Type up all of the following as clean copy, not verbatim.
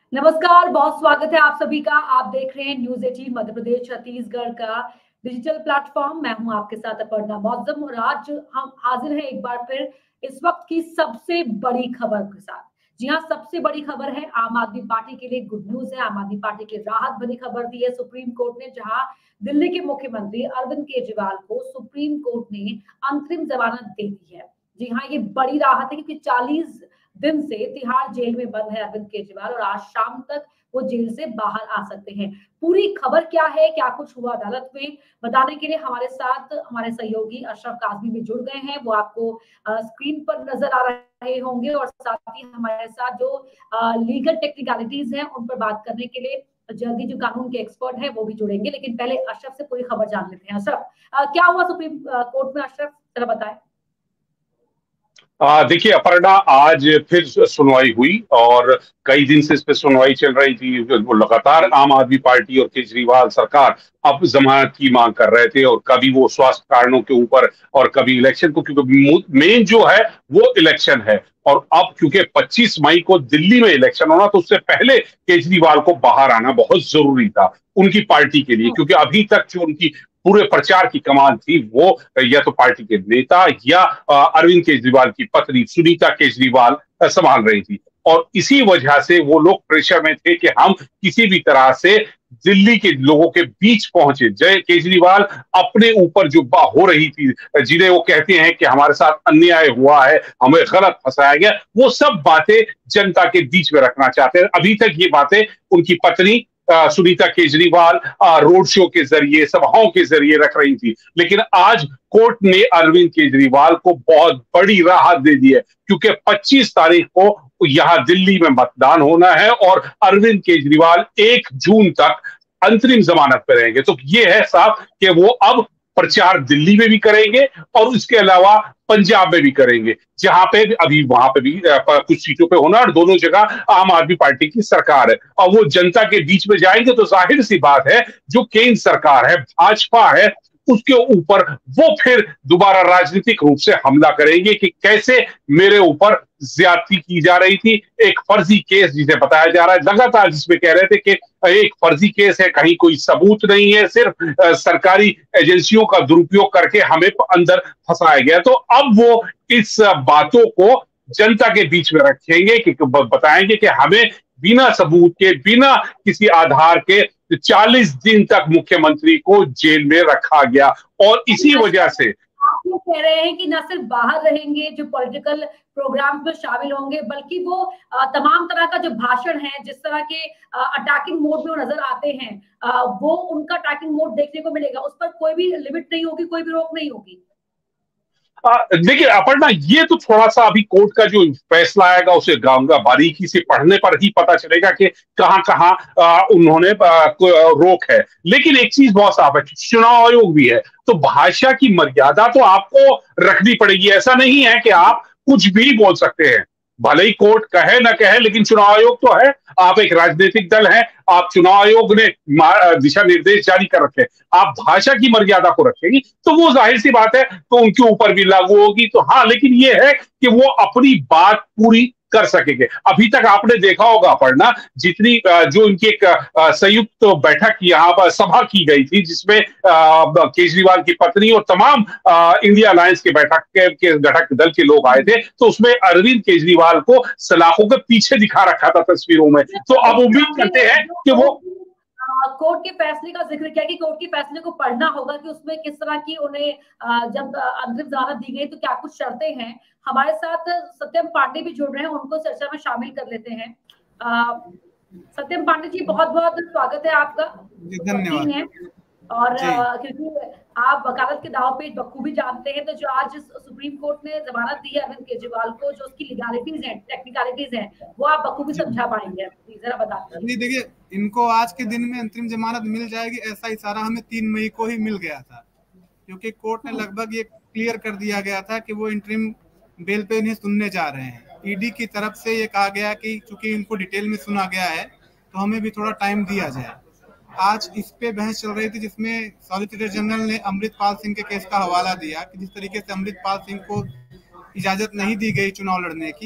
नमस्कार, बहुत स्वागत है आप सभी का। आप देख रहे हैं न्यूज 18 मध्य प्रदेश छत्तीसगढ़ का डिजिटल प्लेटफॉर्म। मैं हूं आपके साथ अपर्णा मौजम और आज हम हाजिर हैं एक बार फिर इस वक्त की सबसे बड़ी खबर के साथ। जी हां, सबसे बड़ी खबर है आम आदमी पार्टी के लिए गुड न्यूज है। आम आदमी पार्टी की राहत भरी खबर दी है सुप्रीम कोर्ट ने, जहां दिल्ली के मुख्यमंत्री अरविंद केजरीवाल को सुप्रीम कोर्ट ने अंतरिम जमानत दे दी है। जी हाँ, ये बड़ी राहत है क्योंकि 40 दिन से तिहाड़ जेल में बंद है अरविंद केजरीवाल और आज शाम तक वो जेल से बाहर आ सकते हैं। पूरी खबर क्या है, क्या कुछ हुआ अदालत में, बताने के लिए हमारे साथ हमारे सहयोगी अशरफ काजमी भी जुड़ गए हैं। वो आपको स्क्रीन पर नजर आ रहे होंगे और साथ ही हमारे साथ जो लीगल टेक्निकलिटीज हैं उन पर बात करने के लिए जल्दी जो कानून के एक्सपर्ट हैं वो भी जुड़ेंगे। लेकिन पहले अशरफ से पूरी खबर जान लेते हैं। अशरफ, क्या हुआ सुप्रीम कोर्ट में? अशरफ जरा बताएं। देखिए अपर्णा, आज फिर सुनवाई हुई और कई दिन से इस पे सुनवाई चल रही थी। वो लगातार आम आदमी पार्टी और केजरीवाल सरकार अब जमानत की मांग कर रहे थे और कभी वो स्वास्थ्य कारणों के ऊपर और कभी इलेक्शन को, क्योंकि मेन जो है वो इलेक्शन है। और अब क्योंकि 25 मई को दिल्ली में इलेक्शन होना, तो उससे पहले केजरीवाल को बाहर आना बहुत जरूरी था उनकी पार्टी के लिए, क्योंकि अभी तक जो उनकी पूरे प्रचार की कमान थी वो या तो पार्टी के नेता या अरविंद केजरीवाल की पत्नी सुनीता केजरीवाल संभाल रही थी। और इसी वजह से वो लोग प्रेशर में थे कि हम किसी भी तरह से दिल्ली के लोगों के बीच पहुंचे। जय केजरीवाल अपने ऊपर जो हो रही थी, जिन्हें वो कहते हैं कि हमारे साथ अन्याय हुआ है, हमें गलत फंसाया गया, वो सब बातें जनता के बीच में रखना चाहते हैं। अभी तक ये बातें उनकी पत्नी सुनीता केजरीवाल रोड शो के जरिए, सभाओं के जरिए रख रही थी। लेकिन आज कोर्ट ने अरविंद केजरीवाल को बहुत बड़ी राहत दे दी है, क्योंकि 25 तारीख को यहां दिल्ली में मतदान होना है और अरविंद केजरीवाल 1 जून तक अंतरिम जमानत पर रहेंगे। तो ये है साफ कि वो अब प्रचार दिल्ली में भी करेंगे और उसके अलावा पंजाब में भी करेंगे, जहां पे अभी वहां पे भी कुछ सीटों पे होना, और दोनों जगह आम आदमी पार्टी की सरकार है। और वो जनता के बीच में जाएंगे तो जाहिर सी बात है जो केंद्र सरकार है, भाजपा है, उसके ऊपर वो फिर दोबारा राजनीतिक रूप से हमला करेंगे कि कैसे मेरे ऊपर ज्यादती की जा रही थी। एक फर्जी केस जिसे बताया जा रहा है लगातार, जिसमें कह रहे थे कि एक फर्जी केस है, कहीं कोई सबूत नहीं है, सिर्फ सरकारी एजेंसियों का दुरुपयोग करके हमें अंदर फंसाया गया। तो अब वो इस बातों को जनता के बीच में रखेंगे कि बताएंगे कि हमें बिना सबूत के, बिना किसी आधार के 40 दिन तक मुख्यमंत्री को जेल में रखा गया। और इसी वजह से आप ये कह रहे हैं कि न सिर्फ बाहर रहेंगे, जो पॉलिटिकल प्रोग्राम में शामिल होंगे, बल्कि वो तमाम तरह का जो भाषण है, जिस तरह के अटैकिंग मोड में वो नजर आते हैं, वो उनका अटैकिंग मोड देखने को मिलेगा। उस पर कोई भी लिमिट नहीं होगी, कोई भी रोक नहीं होगी। देखिए अपर्णा, ये तो थोड़ा सा अभी कोर्ट का जो फैसला आएगा उसे बारीकी से पढ़ने पर ही पता चलेगा कि कहां कहां उन्होंने रोक है। लेकिन एक चीज बहुत साफ है, चुनाव आयोग भी है, तो भाषा की मर्यादा तो आपको रखनी पड़ेगी। ऐसा नहीं है कि आप कुछ भी बोल सकते हैं, भले ही कोर्ट कहे ना कहे, लेकिन चुनाव आयोग तो है। आप एक राजनीतिक दल हैं, आप चुनाव आयोग ने दिशा निर्देश जारी कर रखे, आप भाषा की मर्यादा को रखेंगी तो वो जाहिर सी बात है तो उनके ऊपर भी लागू होगी। तो हाँ, लेकिन ये है कि वो अपनी बात पूरी कर सकेंगे। अभी तक आपने देखा होगा पढ़ना, जितनी जो उनकी एक संयुक्त बैठक यहाँ पर सभा की गई थी, जिसमें केजरीवाल की पत्नी और तमाम इंडिया अलायंस के बैठक के घटक दल के लोग आए थे, तो उसमें अरविंद केजरीवाल को सलाखों के पीछे दिखा रखा था तस्वीरों में। तो अब उम्मीद करते हैं कि वो कोर्ट के फैसले का जिक्र किया कि कोर्ट के फैसले को पढ़ना होगा कि उसमें किस तरह की उन्हें जब अंतरिम जमानत दी गई तो क्या कुछ शर्तें हैं। हमारे साथ सत्यम पांडे भी जुड़ रहे हैं, उनको चर्चा में शामिल कर लेते हैं। सत्यम पांडे जी, बहुत बहुत स्वागत है आपका। धन्यवाद। और क्योंकि आप वकालत के दाव पे बखूबी जानते हैं, तो जो आज सुप्रीम कोर्ट ने जमानत दी है अरविंद केजरीवाल को, जो उसकी लीगलिटीज हैं, टेक्निकलिटीज हैं, वो आप बखूबी समझा पाएंगे, जरा बताते हैं। देखिए, इनको आज के दिन में अंतरिम जमानत मिल जाएगी, ऐसा इशारा हमें 3 मई को ही मिल गया था, क्योंकि कोर्ट ने लगभग ये क्लियर कर दिया गया था कि वो इंटरिम बेल पे इन्हें सुनने जा रहे हैं। ईडी की तरफ से ये कहा गया कि चूंकि इनको डिटेल में सुना गया है तो हमें भी थोड़ा टाइम दिया जाए। आज इस पे बहस चल रही थी, जिसमें सॉलिसिटर जनरल ने अमृतपाल सिंह के केस का हवाला दिया कि जिस तरीके से अमृतपाल सिंह को इजाजत नहीं दी गई चुनाव लड़ने की,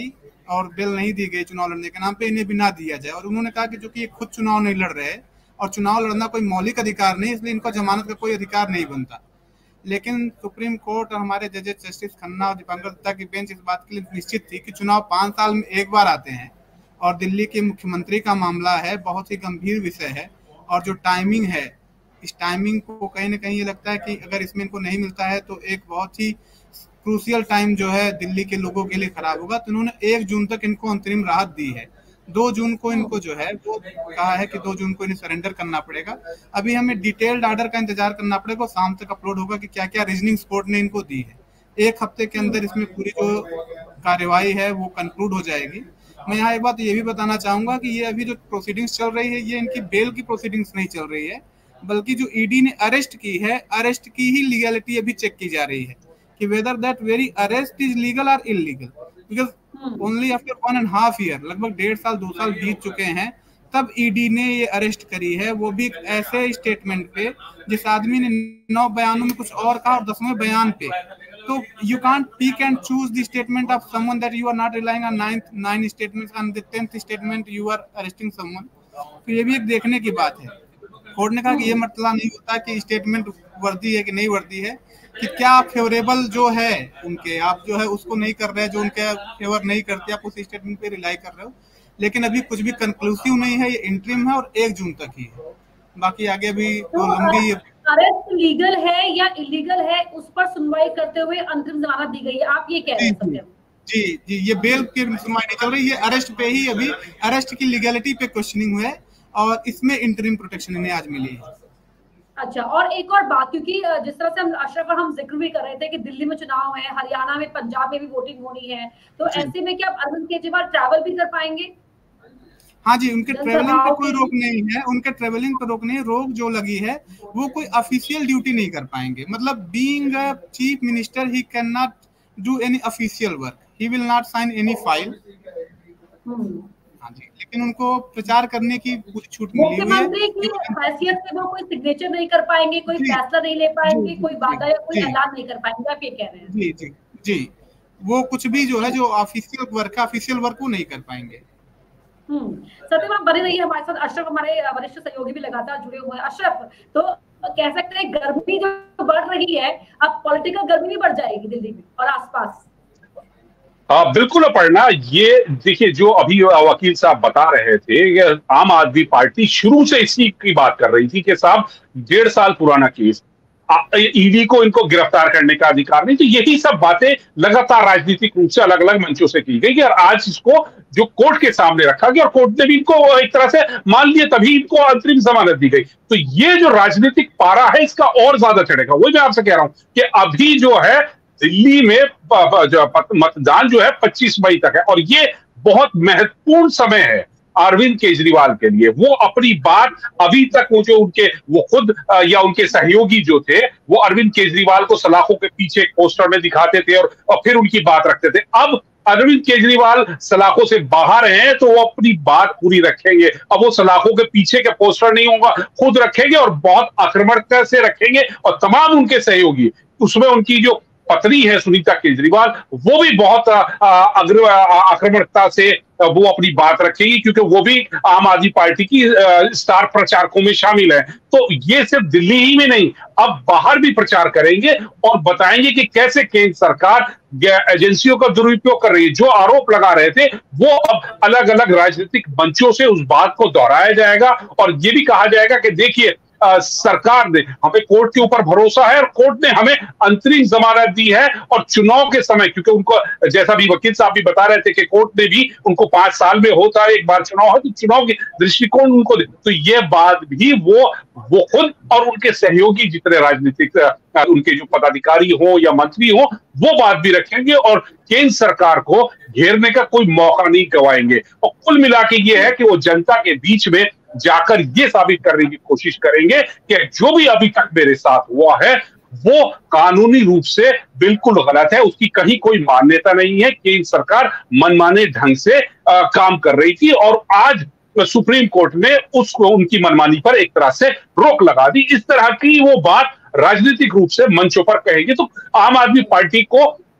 और बेल नहीं दी गई चुनाव लड़ने के नाम पे, इन्हें भी ना दिया जाए। और उन्होंने कहा कि जो कि ये खुद चुनाव नहीं लड़ रहे हैं और चुनाव लड़ना कोई मौलिक अधिकार नहीं, इसलिए इनको जमानत का कोई अधिकार नहीं बनता। लेकिन सुप्रीम कोर्ट और हमारे जजेस जस्टिस खन्ना और दीपांकर दत्ता की बेंच इस बात के लिए निश्चित थी कि चुनाव 5 साल में एक बार आते हैं और दिल्ली के मुख्यमंत्री का मामला है, बहुत ही गंभीर विषय है। और जो टाइमिंग है, इस टाइमिंग को कहीं ना कहीं ये लगता है कि अगर इसमें इनको नहीं मिलता है तो एक बहुत ही क्रूशियल टाइम जो है दिल्ली के लोगों के लिए खराब होगा। तो उन्होंने 1 जून तक इनको अंतरिम राहत दी है। 2 जून को इनको जो है वो कहा है कि 2 जून को इन्हें सरेंडर करना पड़ेगा। अभी हमें डिटेल्ड आर्डर का इंतजार करना पड़ेगा, शाम तक अपलोड होगा कि क्या क्या रीजनिंग कोर्ट ने इनको दी है। 1 हफ्ते के अंदर इसमें पूरी जो कार्यवाही है वो कंक्लूड हो जाएगी। मैं यहाँ एक बात ये भी बताना चाहूंगा कि ये अभी जो प्रोसीडिंग्स चल रही है, ये इनकी बेल की प्रोसीडिंग्स नहीं चल रही है, बल्कि जो ईडी ने अरेस्ट की है, अरेस्ट की ही लीगलिटी अभी चेक की जा रही है कि whether that very arrest is legal और illegal. Because only after 1.5 year, लगभग 1.5 साल 2 साल बीत चुके हैं, तब ईडी ने ये अरेस्ट करी है, वो भी एक ऐसे स्टेटमेंट पे जिस आदमी ने 9 बयानों में कुछ और कहा और 10वें बयान पे। तो you can't pick and choose the statement of someone that you are not relying on 9 statements, on the 10th statement you are arresting someone। तो ये भी एक देखने की बात है। कोर्ट ने कहा कि ये मतलब नहीं होता कि स्टेटमेंट वर्दी है कि नहीं वर्दी है, कि क्या आप फेवरेबल जो है उनके, आप जो है उसको नहीं कर रहे, जो उनके फेवर नहीं करते, आप उस स्टेटमेंट पे रिलाई कर रहे हो। लेकिन अभी कुछ भी कंक्लूसिव नहीं है, ये इंटरिम है और 1 जून तक ही है। बाकी आगे भी तो लंबी अरेस्ट लीगल है या इलीगल है उस पर सुनवाई करते हुए अंतरिम जमानत दी गई है, आप ये कह रहे हैं सत्यम? जी जी, ये बेल की सुनवाई नहीं चल रही, ये अरेस्ट पे ही अभी अरेस्ट की लीगलिटी पे क्वेश्चनिंग है और इसमें इंटरिम प्रोटेक्शन इन्हें आज मिली है। अच्छा, और एक और बात, क्योंकि जिस तरह से हम अशरफ और हम जिक्र भी कर रहे थे कि दिल्ली में चुनाव है, हरियाणा में, पंजाब में भी वोटिंग होनी है, तो ऐसे में क्या अरविंद केजरीवाल ट्रैवल भी कर पाएंगे? हाँ जी, उनके ट्रेवलिंग पे कोई रोक नहीं है, उनके ट्रेवलिंग पे रोक नहीं है। रोक जो लगी है वो कोई ऑफिशियल ड्यूटी नहीं कर पाएंगे। मतलब being a chief minister he can not do any official work, he will not sign any file. हाँ जी, लेकिन उनको प्रचार करने की पूरी छूट मिली हुई है। मुख्यमंत्री की हैसियत से वो कोई सिग्नेचर नहीं कर पाएंगे, कोई फैसला नहीं ले पाएंगे, कोई वादा या कोई ऐलान नहीं कर पाएंगे, आप ये कह रहे हैं? जी जी जी, वो कुछ भी जो है, जो ऑफिशियल वर्क है, ऑफिशियल वर्क वो नहीं कर पाएंगे। सत्यम, आप बने रहिए हमारे साथ। अशरफ हमारे वरिष्ठ सहयोगी भी लगातार जुड़े हुए हैं। अशरफ, तो कह सकते हैं गर्मी जो बढ़ रही है, अब पॉलिटिकल गर्मी भी बढ़ जाएगी दिल्ली में और आसपास? बिल्कुल पढ़ना। ये देखिए, जो अभी वकील साहब बता रहे थे, आम आदमी पार्टी शुरू से इसी की बात कर रही थी कि साहब 1.5 साल पुराना केस, ईडी को इनको गिरफ्तार करने का अधिकार नहीं। तो यही सब बातें लगातार राजनीतिक रूप से अलग अलग मंचों से की गई और आज इसको जो कोर्ट के सामने रखा गया और कोर्ट ने भी इनको एक तरह से मान लिया, तभी इनको अंतरिम जमानत दी गई। तो ये जो राजनीतिक पारा है इसका और ज्यादा चढ़ेगा। वही मैं आपसे कह रहा हूं कि अभी जो है दिल्ली में मतदान जो है 25 मई तक है और ये बहुत महत्वपूर्ण समय है अरविंद केजरीवाल के लिए। वो अपनी बात अभी तक वो जो उनके वो खुद या उनके सहयोगी जो थे वो अरविंद केजरीवाल को सलाखों के पीछे एक पोस्टर में दिखाते थे और फिर उनकी बात रखते थे। अब अरविंद केजरीवाल सलाखों से बाहर हैं तो वो अपनी बात पूरी रखेंगे। अब वो सलाखों के पीछे के पोस्टर नहीं होगा, खुद रखेंगे और बहुत आक्रामकता से रखेंगे। और तमाम उनके सहयोगी, उसमें उनकी जो पत्नी है सुनीता केजरीवाल, वो भी बहुत आक्रामकता से वो अपनी बात रखेगी क्योंकि वो भी आम आदमी पार्टी की स्टार प्रचारकों में शामिल है। तो ये सिर्फ दिल्ली ही में नहीं, अब बाहर भी प्रचार करेंगे और बताएंगे कि कैसे केंद्र सरकार एजेंसियों का दुरुपयोग कर रही है। जो आरोप लगा रहे थे वो अब अलग अलग राजनीतिक मंचों से उस बात को दोहराया जाएगा और ये भी कहा जाएगा कि देखिए सरकार ने, हमें कोर्ट के ऊपर भरोसा है और कोर्ट ने हमें अंतरिम जमानत दी है। और चुनाव के समय, क्योंकि उनको जैसा भी वकील साहब भी बता रहे थे कि कोर्ट ने भी उनको 5 साल में होता है एक बार चुनाव है, तो चुनाव के दृष्टिकोण उनको दे। तो ये बात भी वो खुद और उनके सहयोगी जितने राजनीतिक उनके जो पदाधिकारी हो या मंत्री हो वो बात भी रखेंगे और केंद्र सरकार को घेरने का कोई मौका नहीं गवाएंगे। और कुल मिला के ये है कि वो जनता के बीच में जाकर ये साबित करने की कोशिश करेंगे कि जो भी अभी तक मेरे साथ हुआ है वो कानूनी रूप से बिल्कुल गलत है, उसकी कहीं कोई मान्यता नहीं है। केंद्र सरकार मनमाने ढंग से काम कर रही थी और आज सुप्रीम कोर्ट ने उनकी मनमानी पर एक तरह से रोक लगा दी। इस तरह की वो बात राजनीतिक रूप से मंचों पर कहेंगे तो आम आदमी पार्टी को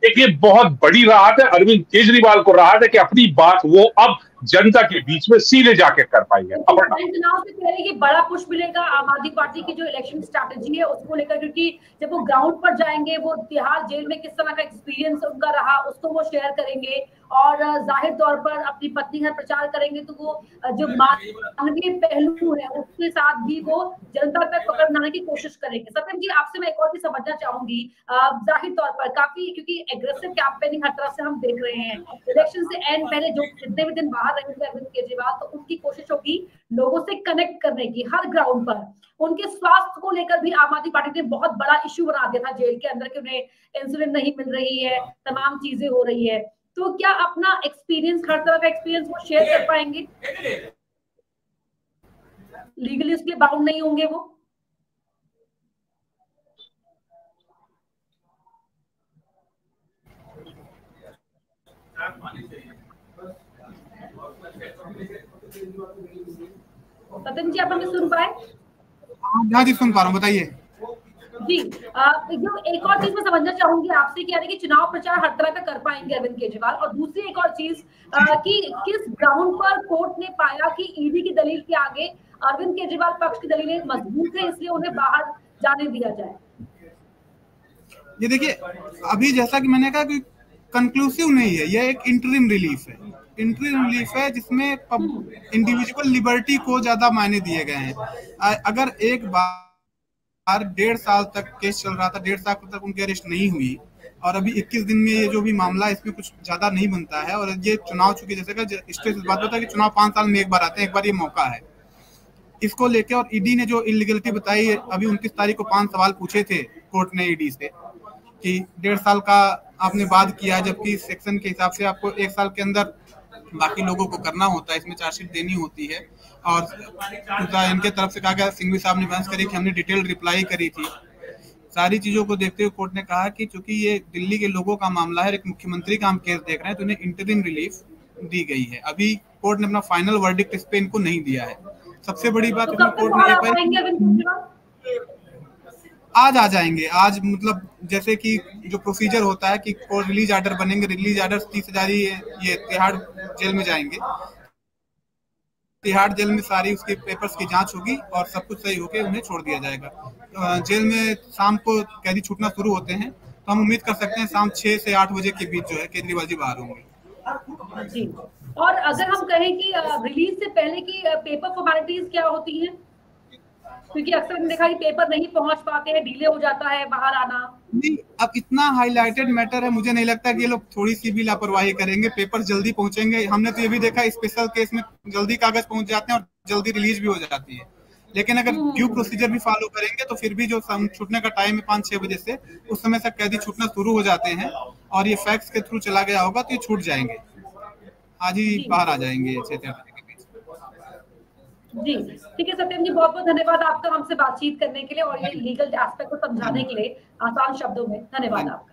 एक ये बहुत बड़ी राहत है, अरविंद केजरीवाल को राहत है कि अपनी बात वो अब जनता के बीच में सीधे जाके कर पाएंगे। चुनाव से पहले ये बड़ा पुश मिलेगा आम आदमी पार्टी की जो इलेक्शन स्ट्रैटेजी है उसको लेकर, क्योंकि जब वो ग्राउंड पर जाएंगे, वो तिहाड़ जेल में किस तरह का एक्सपीरियंस उनका रहा उसको वो शेयर करेंगे, और जाहिर तौर पर अपनी पत्नी का प्रचार करेंगे, तो वो जो मानवीय पहलू है उसके साथ भी वो जनता तक पकड़ने की कोशिश करेंगे। सत्यम जी, आपसे मैं एक और चीज समझना चाहूंगी, जाहिर तौर पर काफी, क्योंकि एग्रेसिव कैंपेनिंग हर तरफ से हम देख रहे हैं, इलेक्शन से एंड पहले जो जितने भी दिन बाहर रहेंगे अरविंद केजरीवाल, तो उनकी कोशिश होगी लोगों से कनेक्ट करने की हर ग्राउंड पर। उनके स्वास्थ्य को लेकर भी आम आदमी पार्टी ने बहुत बड़ा इश्यू बना दिया था जेल के अंदर कि उन्हें इंसुलिन नहीं मिल रही है, तमाम चीजें हो रही है। तो क्या अपना एक्सपीरियंस, हर तरह का एक्सपीरियंस वो शेयर कर पाएंगे? लीगली उसके लिए बाउंड नहीं होंगे वो? सत्यम जी, आप हमें सुन पाए? हाँ जी, सुन पा रहा हूँ, बताइए जी। जो एक और चीज मैं समझना चाहूंगी आपसे कि यानी कि चुनाव प्रचार हर तरह का कर पाएंगे अरविंद केजरीवाल, और दूसरी एक और चीज कि किस ग्राउंड पर कोर्ट ने पाया कि ईडी की दलील के आगे अरविंद केजरीवाल पक्ष की दलीलें मजबूत है, इसलिए उन्हें बाहर जाने दिया जाए? ये देखिए, अभी जैसा कि मैंने कहा कि कंक्लूसिव नहीं है, यह एक इंटरिम रिलीफ है। इंटरिम रिलीफ है जिसमें इंडिविजुअल लिबर्टी को ज्यादा मायने दिए गए हैं। अगर एक बार 1.5 साल तक केस चल रहा था, 1.5 साल तक उनकी अरेस्ट नहीं हुई, और अभी 21 दिन में ये जो भी मामला है इसमें कुछ ज्यादा नहीं बनता है, और ये चुनाव चूंकि जैसे का स्टेट बात होता है कि चुनाव 5 साल में एक बार आते हैं, एक बार ये मौका है इसको लेके। और ईडी ने जो इलीगलिटी बताई, अभी 29 तारीख को 5 सवाल पूछे थे कोर्ट ने ईडी से कि 1.5 साल का आपने बाद किया, जबकि सेक्शन के हिसाब से आपको 1 साल के अंदर बाकी लोगों को करना होता है, इसमें चार्जशीट देनी होती है। और इनके तरफ से कहा गया, सिंघवी साहब ने बहस करी कि हमने डिटेल रिप्लाई करी थी। सारी चीजों को देखते हुए कोर्ट ने कहा कि चूंकि ये दिल्ली के लोगों का मामला है, एक मुख्यमंत्री का हम केस देख रहे हैं, तो इन्हें इंटरिम रिलीफ दी गई है। अभी कोर्ट ने अपना फाइनल वर्डिक्ट इस पे इनको नहीं दिया है। सबसे बड़ी बात इसमें कोर्ट ने आज आ जाएंगे। आज मतलब जैसे कि जो प्रोसीजर होता है कि कोर्ट रिलीज आर्डर बनेंगे, रिलीज आर्डर 30 जारी ये तिहाड़ जेल में जाएंगे, तिहाड़ जेल में सारी उसके पेपर्स की जांच होगी और सब कुछ सही होके उन्हें छोड़ दिया जाएगा। जेल में शाम को कैदी छूटना शुरू होते हैं, तो हम उम्मीद कर सकते हैं शाम 6 से 8 बजे के बीच जो है केजरीवाल जी बाहर होंगे। जी। और अगर हम कहें कि रिलीज से पहले की पेपर फॉर्मेलिटीज क्या होती हैं, क्योंकि अक्सर हमने देखा कि पेपर नहीं पहुंच पाते हैं, डिले हो जाता है बाहर आना। नहीं, अब इतना हाईलाइटेड मैटर है, मुझे नहीं लगता कि ये लोग थोड़ी सी भी लापरवाही करेंगे, पेपर जल्दी पहुंचेंगे। हमने तो ये भी देखा स्पेशल केस में जल्दी कागज पहुंच जाते हैं और जल्दी रिलीज भी हो जाती है। लेकिन अगर ड्यू प्रोसीजर भी फॉलो करेंगे तो फिर भी जो छूटने का टाइम है 5-6 बजे से, उस समय तक कैदी छूटना शुरू हो जाते हैं, और ये फैक्स के थ्रू चला गया होगा तो ये छूट जाएंगे, आज ही बाहर आ जाएंगे 6-8 बजे के बीच। जी ठीक है सत्यम जी, बहुत बहुत धन्यवाद आपका हमसे बातचीत करने के लिए और ये लीगल एस्पेक्ट को समझाने के लिए आसान शब्दों में। धन्यवाद आपका।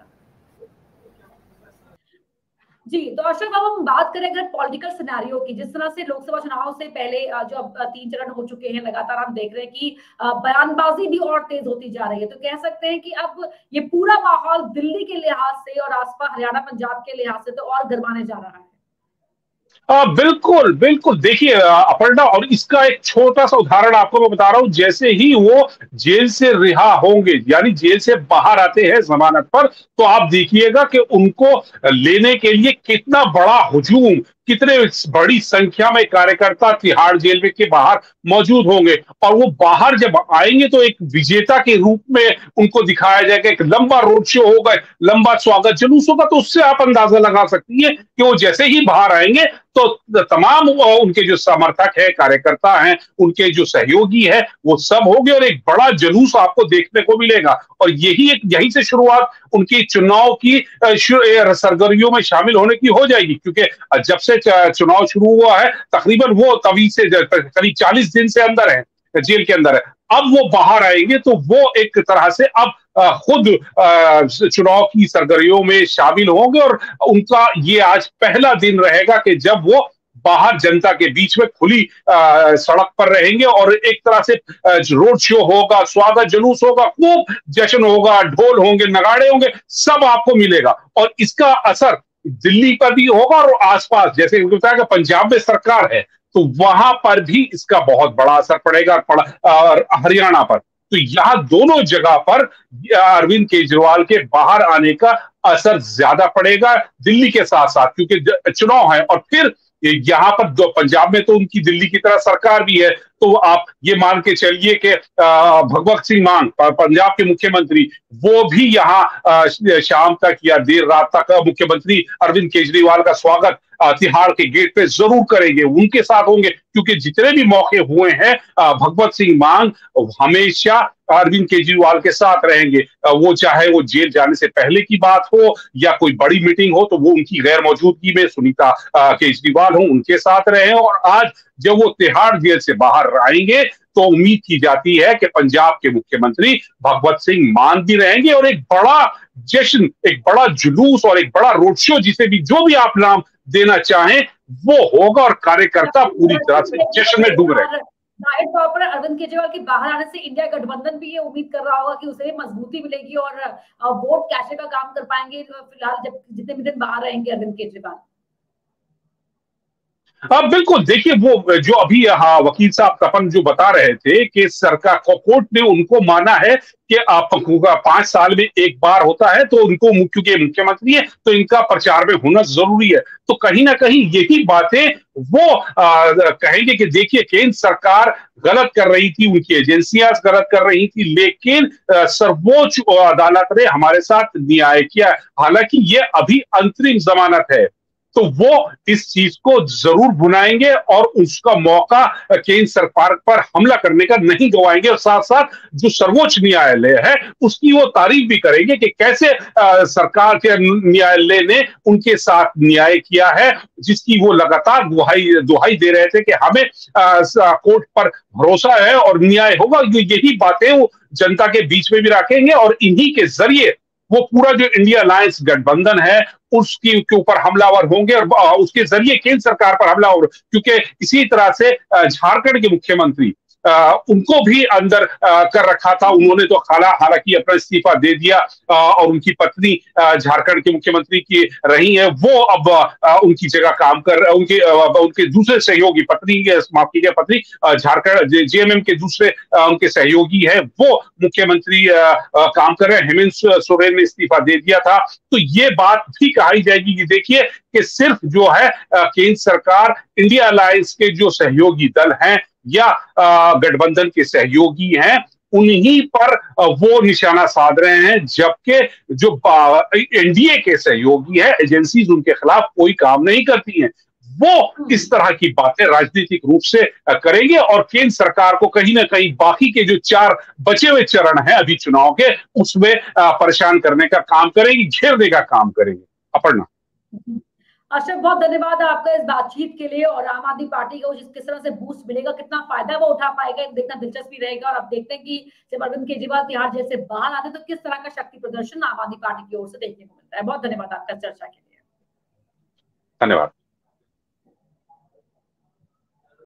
जी तो अशोक, अब हम बात करें अगर पॉलिटिकल सिनेरियो की, जिस तरह से लोकसभा चुनाव से पहले जो अब 3 चरण हो चुके हैं, लगातार हम देख रहे हैं कि बयानबाजी भी और तेज होती जा रही है, तो कह सकते हैं कि अब ये पूरा माहौल दिल्ली के लिहाज से और आसपास हरियाणा पंजाब के लिहाज से तो और गरमाने जा रहा है। बिल्कुल बिल्कुल, देखिए अपर्णा, और इसका एक छोटा सा उदाहरण आपको मैं बता रहा हूं। जैसे ही वो जेल से रिहा होंगे, यानी जेल से बाहर आते हैं जमानत पर, तो आप देखिएगा कि उनको लेने के लिए कितना बड़ा हुजूम, कितने बड़ी संख्या में कार्यकर्ता तिहाड़ जेल में के बाहर मौजूद होंगे। और वो बाहर जब आएंगे तो एक विजेता के रूप में उनको दिखाया जाएगा, एक लंबा रोड शो होगा, लंबा स्वागत जुलूस होगा। तो उससे आप अंदाजा लगा सकती है कि वो जैसे ही बाहर आएंगे तो तमाम उनके जो समर्थक है, कार्यकर्ता हैं, उनके जो सहयोगी है, वो सब होंगे और एक बड़ा जुलूस आपको देखने को मिलेगा। और यही से शुरुआत उनकी चुनाव की सरगर्मियों में शामिल होने की हो जाएगी, क्योंकि जब से चुनाव शुरू हुआ है तकरीबन वो तभी से करीब 40 दिन से अंदर है, जेल के अंदर है। अब वो बाहर आएंगे तो वो एक तरह से अब खुद चुनाव की सरगर्मियों में शामिल होंगे, और उनका ये आज पहला दिन रहेगा कि जब वो बाहर जनता के बीच में खुली सड़क पर रहेंगे और एक तरह से रोड शो होगा, स्वागत जुलूस होगा, खूब जश्न होगा, ढोल होंगे, नगाड़े होंगे, सब आपको मिलेगा। और इसका असर दिल्ली पर भी होगा और आसपास, जैसे बताया पंजाब में सरकार है तो वहां पर भी इसका बहुत बड़ा असर पड़ेगा, और हरियाणा पर। तो यहां दोनों जगह पर अरविंद केजरीवाल के बाहर आने का असर ज्यादा पड़ेगा दिल्ली के साथ साथ, क्योंकि चुनाव है। और फिर यहां पर पंजाब में तो उनकी दिल्ली की तरह सरकार भी है, तो आप ये मान के चलिए कि भगवत सिंह मान पंजाब के मुख्यमंत्री, वो भी यहाँ शाम तक या देर रात तक मुख्यमंत्री अरविंद केजरीवाल का स्वागत तिहाड़ के गेट पे जरूर करेंगे, उनके साथ होंगे। क्योंकि जितने भी मौके हुए हैं भगवत सिंह मान हमेशा अरविंद केजरीवाल के साथ रहेंगे, वो चाहे वो जेल जाने से पहले की बात हो या कोई बड़ी मीटिंग हो, तो वो उनकी गैर मौजूदगी में सुनीता केजरीवाल हो उनके साथ रहे। और आज जब वो तिहाड़ जेल से बाहर आएंगे तो उम्मीद की जाती है कि पंजाब के मुख्यमंत्री भगवत सिंह मान भी रहेंगे और एक बड़ा जश्न, एक बड़ा जुलूस और एक बड़ा रोड शो, जिसे भी जो भी आप नाम देना चाहें, वो होगा और कार्यकर्ता पूरी तरह से जश्न में डूब रहे। जाहिर तौर पर अरविंद केजरीवाल के बाहर आने से इंडिया गठबंधन भी ये उम्मीद कर रहा होगा कि उसे मजबूती मिलेगी और वोट कैशे का काम कर पाएंगे फिलहाल जब जितने भी दिन बाहर रहेंगे अरविंद केजरीवाल। बिल्कुल, देखिए वो जो अभी वकील साहब तपन जो बता रहे थे कि सरकार कोर्ट ने उनको माना है कि 5 साल में एक बार होता है, तो उनको क्योंकि मुख्यमंत्री है तो इनका प्रचार में होना जरूरी है। तो कहीं ना कहीं यही बातें वो कहेंगे कि देखिए केंद्र सरकार गलत कर रही थी, उनकी एजेंसियां गलत कर रही थी, लेकिन सर्वोच्च अदालत ने हमारे साथ न्याय किया। हालांकि ये अभी अंतरिम जमानत है, तो वो इस चीज को जरूर भुनाएंगे और उसका मौका केंद्र सरकार पर हमला करने का नहीं गवाएंगे। और साथ साथ जो सर्वोच्च न्यायालय है उसकी वो तारीफ भी करेंगे कि कैसे सरकार के न्यायालय ने उनके साथ न्याय किया है, जिसकी वो लगातार दुहाई दे रहे थे कि हमें कोर्ट पर भरोसा है और न्याय होगा। यही बातें वो जनता के बीच में भी रखेंगे और इन्हीं के जरिए वो पूरा जो इंडिया अलायंस गठबंधन है उसके ऊपर हमलावर होंगे और उसके जरिए केंद्र सरकार पर हमलावर, क्योंकि इसी तरह से झारखंड के मुख्यमंत्री उनको भी अंदर कर रखा था। उन्होंने तो हालांकि अपना इस्तीफा दे दिया और उनकी पत्नी झारखंड के मुख्यमंत्री की रही है, वो अब उनकी जगह काम कर उनके दूसरे सहयोगी पत्नी झारखंड जेएमएम के दूसरे उनके सहयोगी है, वो मुख्यमंत्री काम कर रहे हैं। हेमंत सोरेन ने इस्तीफा दे दिया था। तो ये बात भी कही जाएगी कि देखिए कि सिर्फ जो है केंद्र सरकार, इंडिया अलायंस के जो सहयोगी दल हैं या गठबंधन के सहयोगी हैं, उन्हीं पर वो निशाना साध रहे हैं, जबकि जो एनडीए के सहयोगी है, एजेंसीज उनके खिलाफ कोई काम नहीं करती हैं। वो इस तरह की बातें राजनीतिक रूप से करेंगे और केंद्र सरकार को कहीं ना कहीं बाकी के जो 4 बचे हुए चरण हैं अभी चुनाव के, उसमें परेशान करने का काम करेंगे, घेरने का काम करेंगे। अपर्णा। अशरफ, बहुत धन्यवाद आपका इस बातचीत के लिए। और आम आदमी पार्टी को किस तरह से बूस्ट मिलेगा, कितना फायदा वो उठा पाएगा, देखना दिलचस्पी रहेगा। और अब देखते हैं कि जब अरविंद केजरीवाल तिहाड़ जेल से बाहर आते तो किस तरह का शक्ति प्रदर्शन आम आदमी पार्टी की ओर से देखने को मिलता है। बहुत धन्यवाद आपका चर्चा के लिए। धन्यवाद।